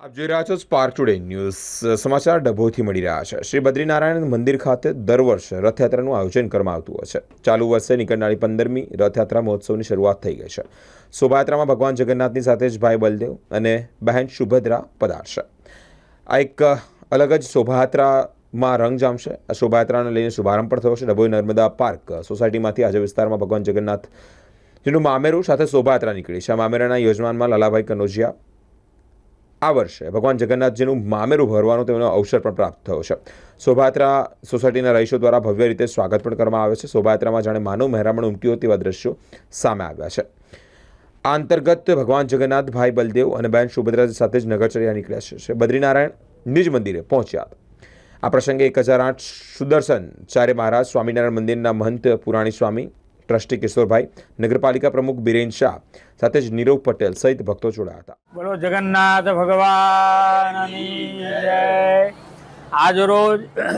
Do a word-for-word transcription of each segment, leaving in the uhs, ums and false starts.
આપ જોઈ રહ્યા છો સ્પાર્ક ટુડે ન્યૂઝ સમાચાર ડભોઈથી મળી રહ્યા છે। શ્રી બદ્રીનારાયણ મંદિર ખાતે દર વર્ષે રથયાત્રાનું આયોજન કરવામાં આવતું હોય છે। ચાલુ વર્ષે નીકળનારી પંદરમી રથયાત્રા મહોત્સવની શરૂઆત થઈ ગઈ છે। શોભાયાત્રામાં ભગવાન જગન્નાથની સાથે જ ભાઈ બલદેવ અને બહેન સુભદ્રા પધારશે। આ એક અલગ જ શોભાયાત્રામાં રંગ જામશે। આ શોભાયાત્રાને લઈને શુભારંભ પણ થયો છે। ડભોઈ નર્મદા પાર્ક સોસાયટીમાંથી આજે વિસ્તારમાં ભગવાન જગન્નાથ જેનું મામેરું સાથે શોભાયાત્રા નીકળી છે। આ મામેરાના યજમાનમાં લાલાભાઈ કનોજિયા આ વર્ષે ભગવાન જગન્નાથજીનું મામેરું ભરવાનો તેનો અવસર પણ પ્રાપ્ત થયો છે। શોભાયાત્રા સોસાયટીના રહીશો દ્વારા ભવ્ય રીતે સ્વાગત પણ કરવામાં આવે છે। શોભાયાત્રામાં જાણે માનવ મહેરામણ ઉમટ્યો તેવા દ્રશ્યો સામે આવ્યા છે। આ અંતર્ગત ભગવાન જગન્નાથ ભાઈ બલદેવ અને બહેન સુભદ્રા સાથે જ નગરચર્યા નીકળ્યા છે। શ્રી બદ્રીનારાયણ નિજ મંદિરે પહોંચ્યા હતા। આ પ્રસંગે એક હજાર આઠ સુદર્શન ચાર્ય મહારાજ, સ્વામિનારાયણ મંદિરના મહંત પુરાણી સ્વામી, ટ્રસ્ટી કિશોરભાઈ, નગરપાલિકા પ્રમુખ બિરેન શાહ સાથે જ નીરવ પટેલ સહિત ભક્તો જોડાયા હતા। બોલો જગન્નાથ ભગવાનની જય। આજ રોજ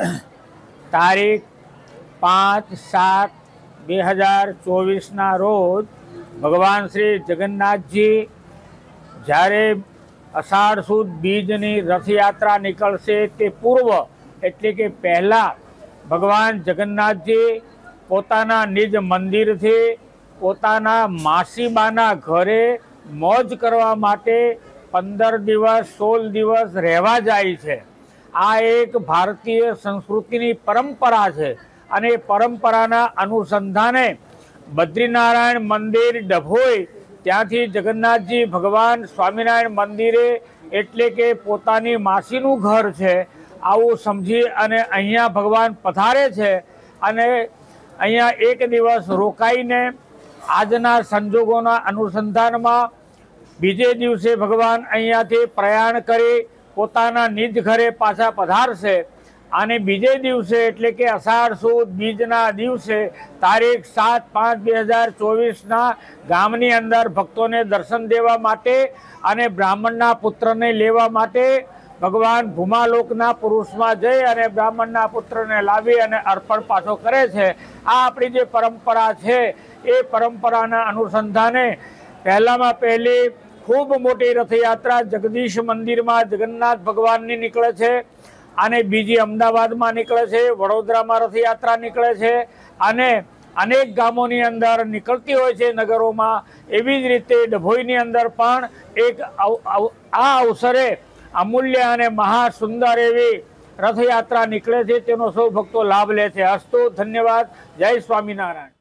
તારીખ પાંચ સાત બે હજાર ચોવીસના રોજ ભગવાન શ્રી જગન્નાથજી જ્યારે અષાઢ સુદ બીજની રથયાત્રા નીકળશે તે પૂર્વ એટલે કે પહેલાં ભગવાન જગન્નાથજી પોતાના નિજ મંદિરથી પોતાના માસીબાના ઘરે મોજ કરવા માટે પંદર દિવસ સોળ દિવસ રહેવા જાય છે। આ એક ભારતીય સંસ્કૃતિની પરંપરા છે અને પરંપરાના અનુસંધાને બદ્રીનારાયણ મંદિર ડભોઈ ત્યાંથી જગન્નાથજી ભગવાન સ્વામિનારાયણ મંદિરે એટલે કે પોતાની માસીનું ઘર છે આવું સમજી અને અહીંયા ભગવાન પધારે છે અને અહીંયા એક દિવસ રોકાઈને આજના સંજોગોના અનુસંધાનમાં બીજે દિવસે ભગવાન અહીંયાથી પ્રયાણ કરી પોતાના નિજ ઘરે પાછા પધારશે અને બીજે દિવસે એટલે કે અષાઢ સુદ બીજના દિવસે તારીખ સાત પાંચ બે હજાર ચોવીસના ગામની અંદર ભક્તોને દર્શન દેવા માટે અને બ્રાહ્મણના પુત્રને લેવા માટે ભગવાન ભૂમાલોકના પુરુષમાં જઈ અને બ્રાહ્મણના પુત્રને લાવી અને અર્પણ પાછો કરે છે। આ આપણી જે પરંપરા છે એ પરંપરાના અનુસંધાને પહેલામાં પહેલી ખૂબ મોટી રથયાત્રા જગદીશ મંદિરમાં જગન્નાથ ભગવાનની નીકળે છે અને બીજી અમદાવાદમાં નીકળે છે, વડોદરામાં રથયાત્રા નીકળે છે અને અનેક ગામોની અંદર નીકળતી હોય છે નગરોમાં। એવી જ રીતે ડભોઈની અંદર પણ એક આ અવસરે અમૂલ્ય અને મહાસુંદર એવી રથયાત્રા નીકળે છે, તેનો સૌ ભક્તો લાભ લે છે। અસ્તુ, ધન્યવાદ, જય સ્વામિનારાયણ।